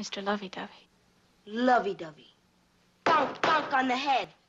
Mr. Lovey-Dovey. Lovey-dovey. Bonk, bonk on the head.